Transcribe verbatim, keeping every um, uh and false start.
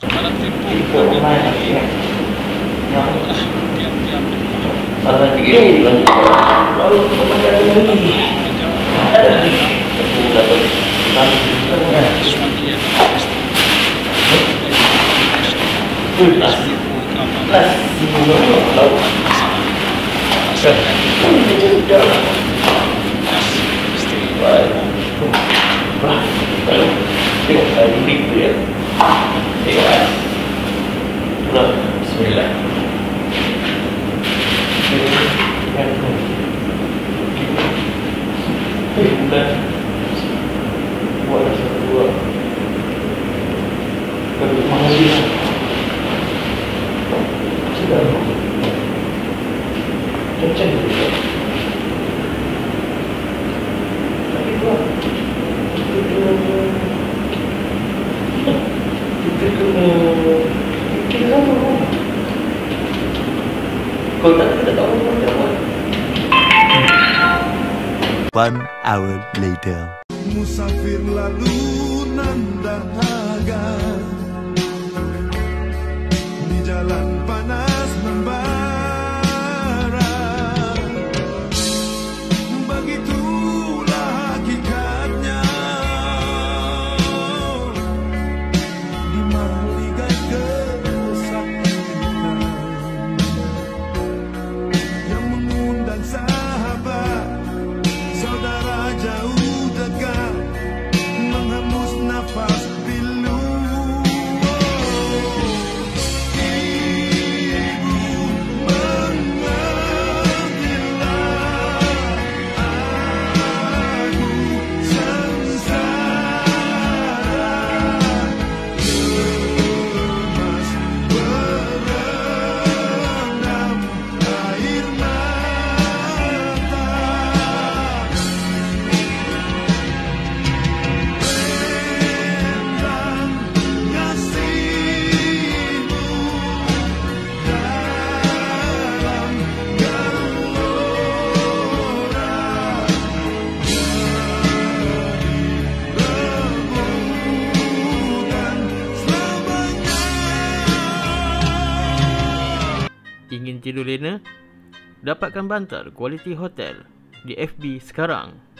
Malam tipu. Tipu mana lagi kan? Yang Tiap-tiap. malam tiga lagi. Baru kemana lagi? Ada tipu dapat enam setengah. Suami yang Pulas, pulas. Tahu? Kan? Ini jalan. Wah, wah. Tengok tadi tipu ya. Tengok. Pulang. Bismillah. Eh, bukan. Buat satu dua. Kalau mahasiswa. Sudah. Macam ni. Tapi dua. Kita kita kena kita tahu. Kau tak kita tahu macam mana. One hour later. Musafir lalu nan dahaga di jalan panas membara. Begitulah hakikatnya di maligai kesakitan yang mengundang sahabat, saudara jauh dekat, menghembus nafas pilu. Ibu mengambillah aku sengsara, lemas berendam air mata. Rendam kasihmu dalam gelora, jadi rebutan selamanya. Ingin tidur lena? Dapatkan bantal kualiti hotel di F B sekarang.